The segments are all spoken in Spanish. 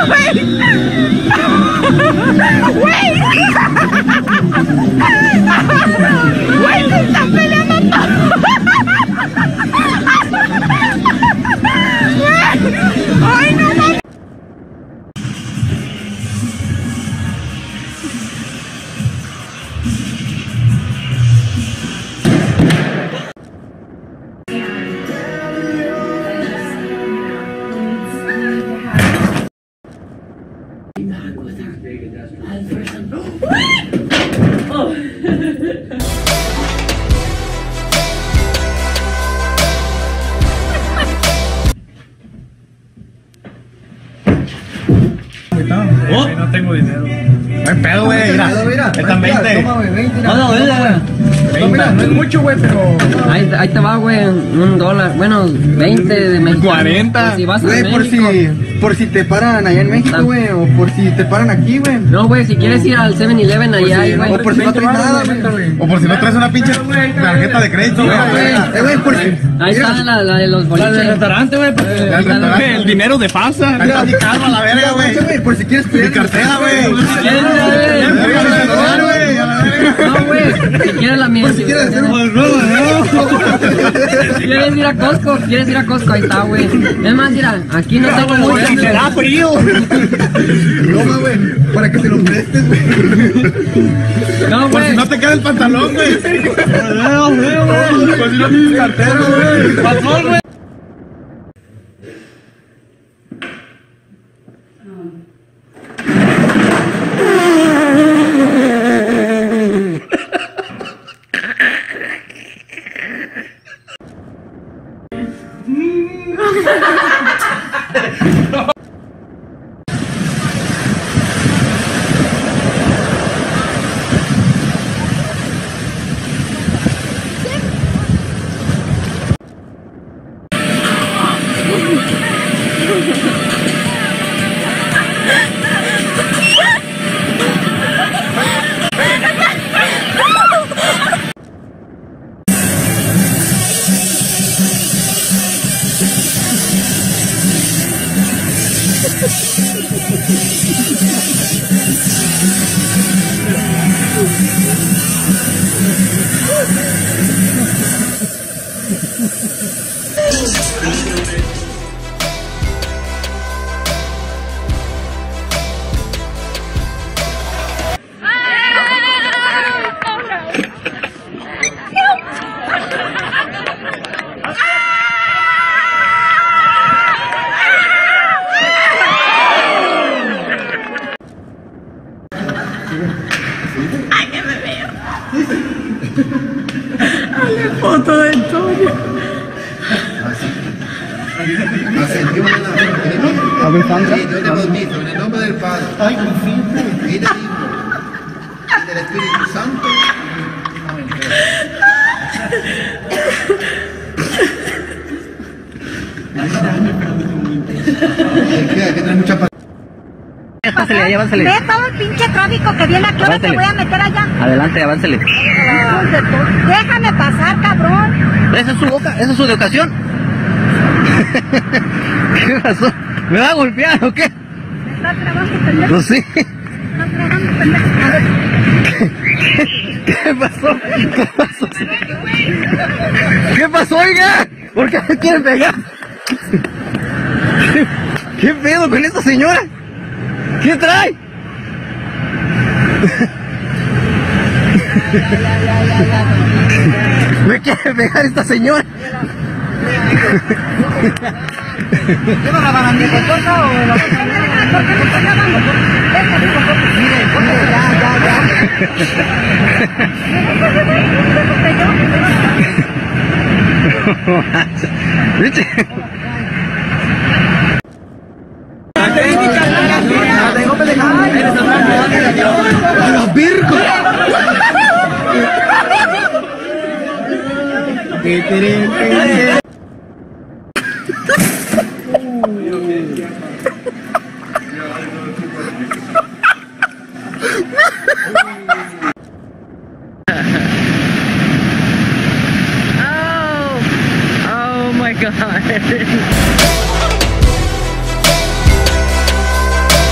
Güey, se están peleando todos. Ay, no mames. No tengo dinero. No hay pedo, güey. Mira, están 20. Toma, güey, 20. No, Mira, no es mucho, güey, pero... ahí te va, güey, $1. Bueno, 20 de México. 40. Por si vas a Güey, México. por si te paran allá en México, güey, o por si te paran aquí, güey. No, güey, si quieres ir al 7-Eleven allá hay, güey. O por si no traes nada, güey. O por si no traes una pinche tarjeta de crédito, güey. Güey, por si... Ahí está la de los boliches. La del restaurante, güey. El dinero de FAFSA. Mira, mi calma, la verga, güey. Por si quieres pedir Mi cartera, güey. No, güey, si quieres la mía. Si quieres ir a Costco, ahí está, güey. Es más, mira, aquí no tengo mucho. Será frío. Toma, güey, para que se lo prestes, güey. No, Por güey. si no te queda el pantalón, güey. Por si no tienes cartera, güey. Pasó, güey. Foto de Antonio. A ver, Sandra. Sí, yo te bautizo en el nombre del Padre y del Hijo y del Espíritu Santo. Hay que tener mucha paciencia. Aváncele. Ve todo el pinche tráfico que viene aquí, ahora te voy a meter allá. Adelante, aváncele. Déjame pasar, cabrón. ¿Esa es su educación? ¿Qué pasó? ¿Me va a golpear o qué? ¿Me estás grabando, pendejo? Pues sí. ¿Estás grabando, pendejo? A ver. ¿Qué pasó? ¿Qué pasó? ¿Qué pasó, oiga? ¿Por qué me quieren pegar? ¿Qué pedo con esta señora? ¿Qué trae? ¿Me quiere pegar esta señora? ¿Qué va a grabar a mi cosa o la ¿Viste? ¡A Virgo! Oh my God.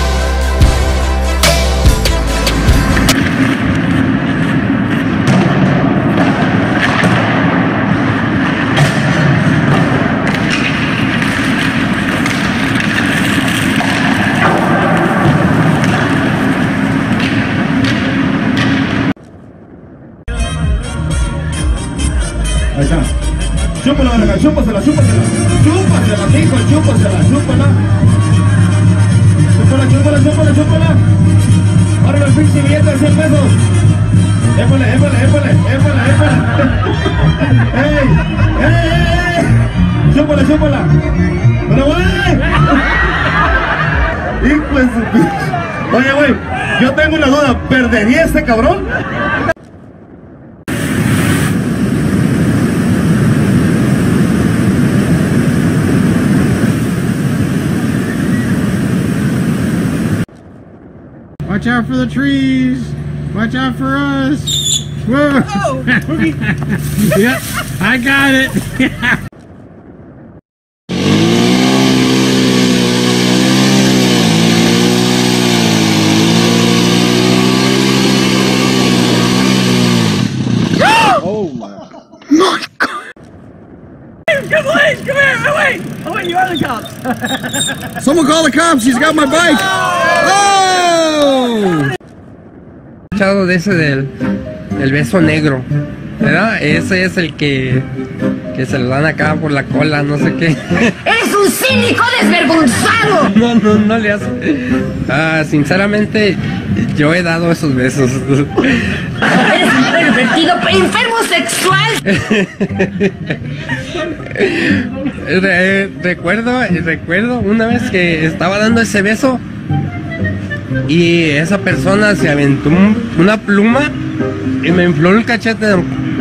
Ahí está. Chúpala, verga, chúpasela, chúpasela. Chúpasela, mijo, chúpasela, chúpala. Chúpala, chúpala, chúpala, chúpala. Ahora el pinche billete de 100 pesos. Épale, épale, épale, épale, épale. ¡Ey! ¡Ey! ¡Chúpala, chúpala! ¡Pero, güey! ¡Hijo de su pinche! Oye, güey, yo tengo una duda. ¿Perdería este cabrón? Watch out for the trees. Watch out for us. Whoa. Oh. Yep, I got it. Come here! Oh wait! You are the cops! Someone call the cops, he's got my bike! Oh! Escuchado de ese del beso negro, ¿verdad? Ese es el que se lo dan acá por la cola, no sé qué. ¡Eres un cínico desvergonzado! No le hace. Sinceramente, yo he dado esos besos. ¡Eres un pervertido, enfermo sexual! Recuerdo una vez que estaba dando ese beso y esa persona se aventó una pluma y me infló el cachete.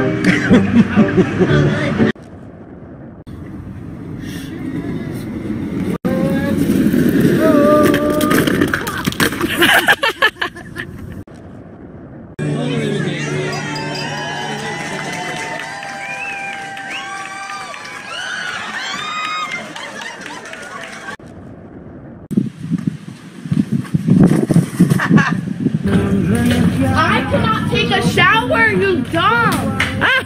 I cannot take a shower, you dumb!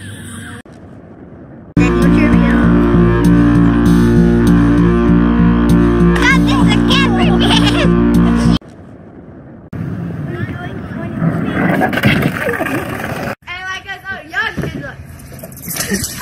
Got this again, And like I thought, y'all did